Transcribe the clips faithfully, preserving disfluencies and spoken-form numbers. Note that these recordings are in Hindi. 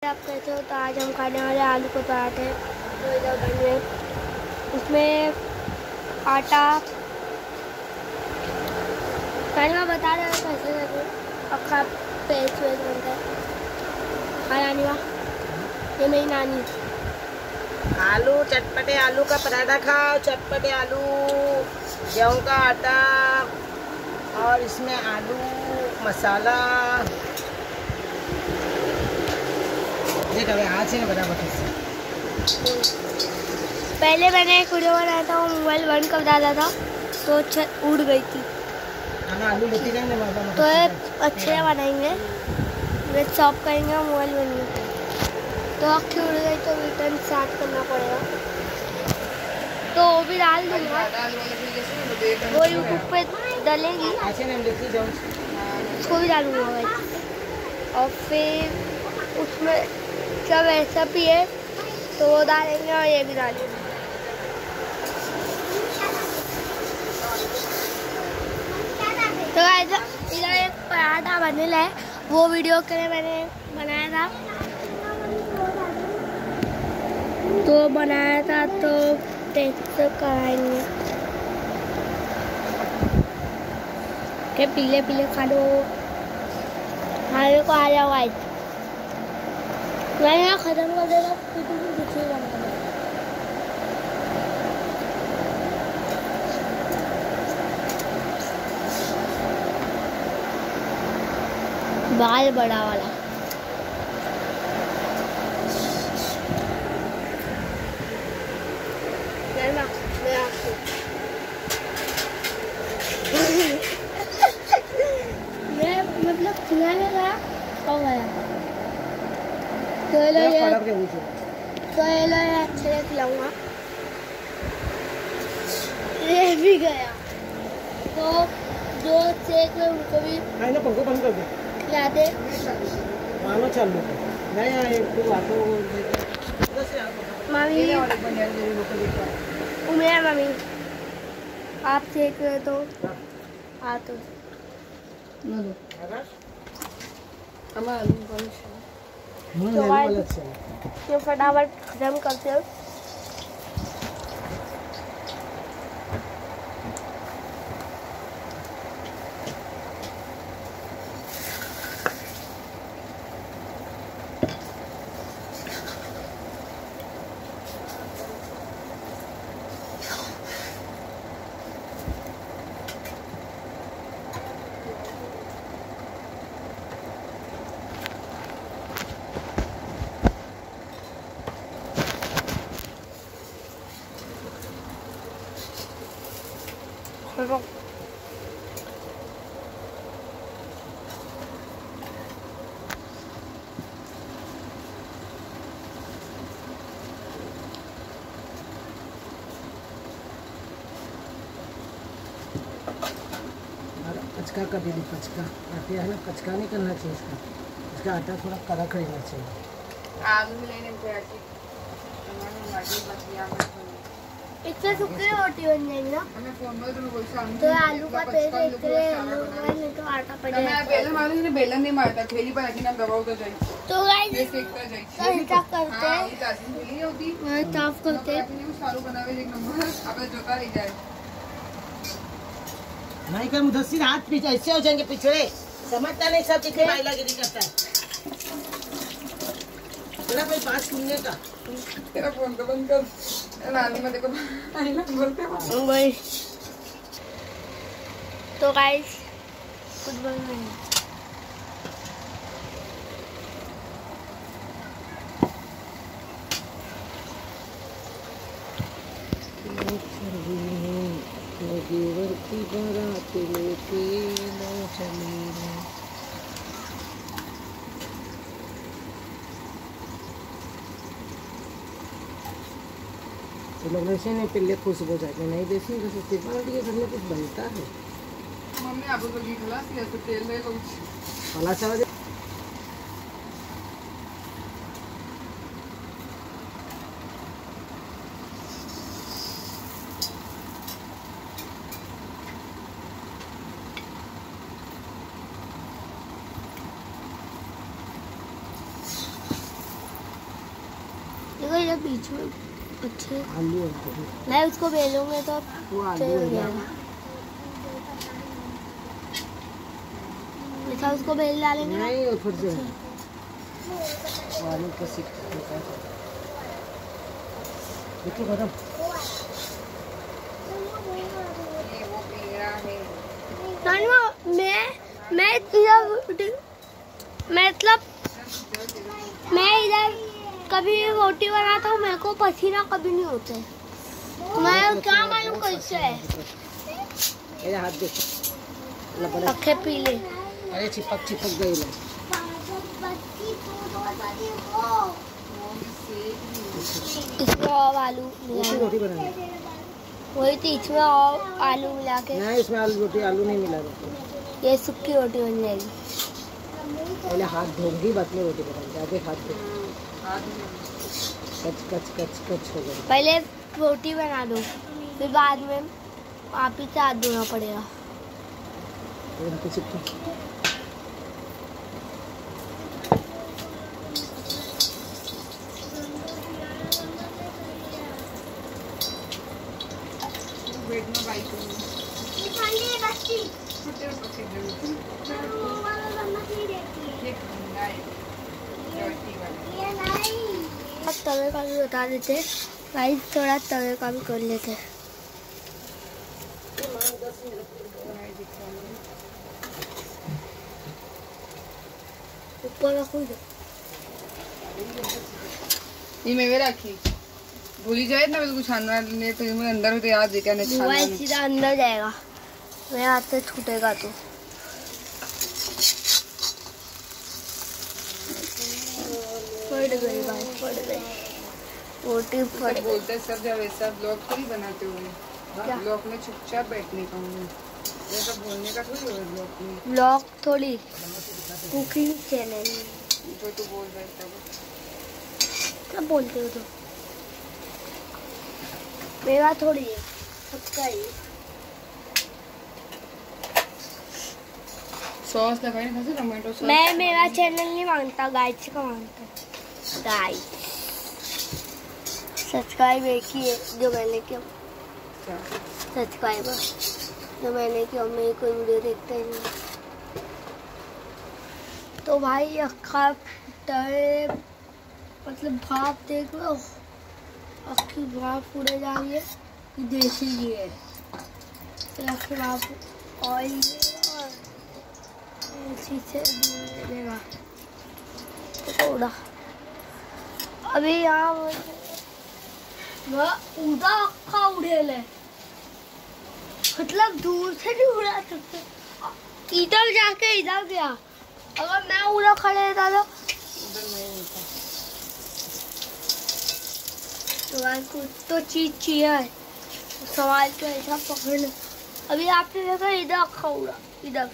आप कैसे हो? तो आज हम खाने वाले आलू के पराठे। तो इधर बन रहे, उसमें आटा पहले मैं बता रहा हूँ कैसे कैसे अक्खा पेस्ट वेस्ट बनता है। हाँ नानी वाह, ये मेरी नानी। आलू चटपटे आलू का पराठा खाओ, चटपटे आलू, गेहूं का आटा और इसमें आलू मसाला। देख अबे हाथ से बराबर कैसे। पहले मैंने एक वीडियो बनाया था, वो मोबाइल बंद कर डाला था तो छत उड़ गई थी। आलू लेती जाएंगे तो अच्छे बनाएंगे, चॉप करेंगे और मोबाइल बनेंगे। तो आँखें उड़ गई तो रिटर्न स्टार्ट करना पड़ेगा। तो वो भी डाल दूँगा, वो यूट्यूब पे डालेंगी, उसको भी डालूँगा। और फिर उसमें जब ऐसा भी है तो वो डालेंगे और ये भी डालेंगे। तो इधर एक पराठा बनेला है, वो वीडियो के लिए मैंने बनाया था। तो बनाया था तो टेस्ट कराएंगे के पीले पीले खा लो। खाने को आ जाओ आज, मैंने खत्म कर देगा फिर तुम दिखेगा। बाल बड़ा वाला मैं मतलब खिलाने गया हो गया तो ये लो तो ये लो ये अच्छे से खिलाऊंगा। ये भी गया तो जो चेक है उनको भी ना पंखा बंद कर दे, खिला दे। मानो चालू नहीं आए तो बातों मामी उमेर मामी आप चेक रहे तो हाँ तो तो फटाफट खत्म करते हो। Hello. कचका कर दीजिए, कचका आटे है ना, कचका नहीं करना चाहिए इसका। इसका आटा थोड़ा कड़क रहना चाहिए। आलू लेने इससे सूखी रोटी बन जाएगी ना। तो आलू का पेस्ट नहीं तो आटा पड़ जाएगा। बेलन मारो, ने बेलन नहीं मारता, थैली पर रखी ना दबाओ तो जाए। तो गाइस कहीं साफ करते हैं, ये तासी थैली होती मैं साफ करते हैं। अपने सारू बनावे एक नंबर अब जोता रह जाए। नहीं कर मुदस्सिर हाथ पीछे ऐसे हो जाएंगे, पिछड़े समझता नहीं, सब दिखे माइलागिरी करता है। तेरा कोई बात सुनने का, तेरा फोन तो बंद कर। नानी में देखो आई ना बोलते हैं भाई। तो गाइस कुछ बोल नहीं, की बारात लेके ना चली तो लोग वैसे नहीं पिल्ले खुश हो जाते, नहीं देसी बस तिरपाल के घर में कुछ बनता है। मम्मी आप तो घी खिला सी तो तेल ले कुछ वाला चावल देखो ये बीच में अच्छे आलू है मैं उसको बेलूंगे तो वो आलू सही हो है ना। जाएगा। ऐसा उसको बेल डालेंगे ना। नहीं ऊपर से वो आलू का सिक देखो गरम ये वो मेरा है। नानी माँ, मैं मैं इधर मैं मतलब मैं इधर कभी रोटी बनाता हूँ मेरे को पसीना कभी नहीं होता है। मैं क्या मालूम कैसे है। मेरे हाथ देख लपड़ा पक्के पीले अरे चिपक चिपक गई ले इसमें और आलू ऐसी मिला रोटी बनानी वही तो इसमें और आलू मिला के नहीं इसमें आलू रोटी आलू नहीं मिला रोटी ये सूखी रोटी बन जाएगी। पहले हाथ धोऊंगी बाद में रोटी बनाऊंगी आगे हाथ धो कच कच कच कच हो गई पहले रोटी बना दो फिर बाद में आप ही से हाथ धोना पड़ेगा। उनको चिपके वेट में बाइक छोटे छोटे ये ठंडा है रोटी वाला। अब तवे का भी बता देते गाइस थोड़ा तवे का भी कर लेते हैं। ऊपर रखो इधर। ये मैं रखी भूली जाए ना बिल्कुल छानना नहीं तो मैं अंदर में तो याद देखा नहीं धुआं छानना सीधा अंदर जाएगा मेरे हाथ से छूटेगा तो। फट गई भाई फट गई रोटी फट सब गई। बोलते हैं सब जब ऐसा ब्लॉग थोड़ी बनाते हुए क्या? ब्लॉग में चुपचाप बैठने का हूँ ऐसा बोलने का थोड़ी हो ब्लॉग में ब्लॉग थोड़ी कुकिंग चैनल जो तू बोल रहा है तब क्या बोलते हो तुम? मेरा थोड़ी है सबका ही। सॉस लगाए ना खासे टमाटो सॉस मैं मेरा चैनल नहीं मांगता गाइस का मांगता गाइस। सब्सक्राइब एक ही है जो मैंने किया सब्सक्राइबर जो मैंने किया मेरे कोई वीडियो देखते ही नहीं। तो भाई अक्खा तवे मतलब भाप देख लो अक्खी भाप उड़े जा रही है ये देसी घी है फिर अक्खी भाप ऑयल और इसी से देगा थोड़ा अभी यहाँ उड़ा अक्खा उड़ेल है मतलब दूर से नहीं उड़ा सकते इधर जाके इधर गया अगर मैं उड़ा खड़े रहता तो उधर मैं होता तो भाई कुछ तो चीज चाहिए सवाल तो ऐसा पकड़ना। अभी आपने देखा इधर अक्खा उड़ा इधर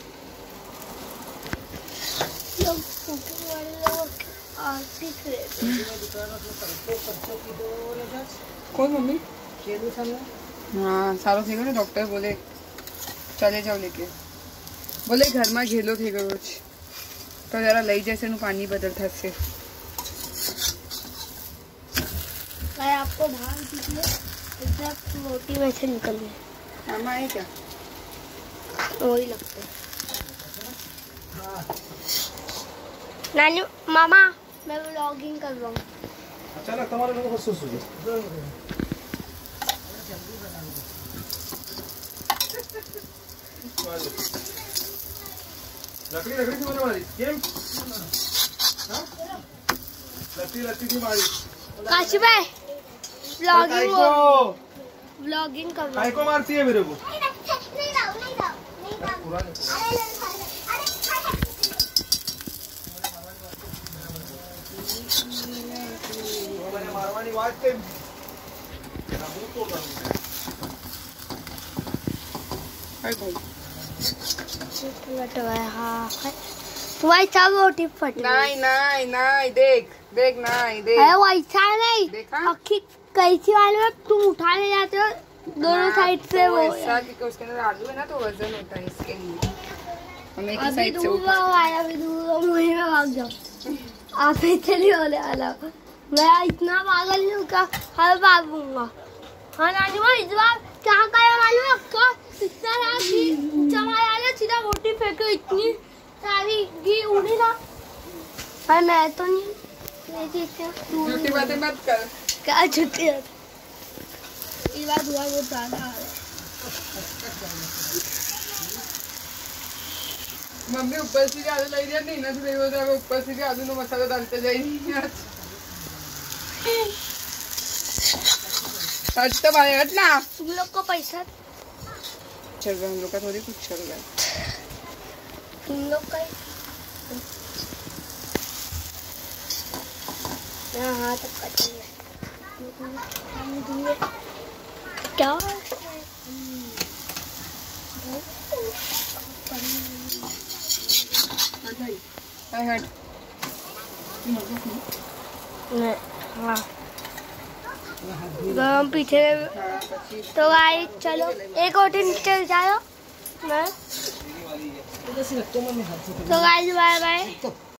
लोग कुकिंग वाले लोग आर्टिस्ट रहते हैं। कौन मम्मी केलू सामने हाँ सारो थी ना डॉक्टर बोले चले जाओ लेके बोले घर में घेलो थी रोज तो जरा लई जैसे नु पानी बदलता से मैं आपको भाग दीजिए इधर रोटी में से निकल गई मामा है क्या वही लगता है। नानी मामा मैं व्लॉगिंग कर रहा हूँ। अचानक तुम्हारे लोगों को सुसु लकड़ी लकड़ी थी मारी केम लकड़ी लकड़ी थी मारी काशी भाई व्लॉगिंग को व्लॉगिंग कर रहा काय को मारती है मेरे को मारवानी वाट के वही सब रोटी फट नहीं नहीं नहीं देख देख नहीं देख अरे वैसा नहीं देखा? अक्खी कैसी वाले में तुम उठाने जाते हो दोनों साइड से वो ऐसा क्योंकि उसके अंदर आलू है ना तो वजन होता है इसके लिए हम एक ही अभी साइड से दूर ऊपर आया अभी दूर मुझे में भाग जाओ आप चली होने वाला मैं इतना पागल नहीं हूँ क्या हर बार दूंगा। हाँ नानी माँ इस बार क्या करा मालूम है आपको? इतना सारा घी जमा डाले सीधा रोटी फेंको, इतनी सारी घी उड़ी ना। पर मैं तो नहीं झूठी बातें मत कर। क्या छुट्टी है इस बार धुआं बहुत ज्यादा आ रहा है। मम्मी ऊपर से आलू लाई दिया नहीं ना तो देखो तो ऊपर से आलू नो मसाला डालते जाएगी आज। हट तो भाई हट ना। तुम लोग को पैसा चल रहा हम लोग का थोड़ी कुछ चल रहा है। तुम लोग का हाँ तब का चल रहा है क्या हट। हाँ हम पीछे तो गाइस चलो एक और दिन चल जाओ मैं तो गाइस बाय बाय।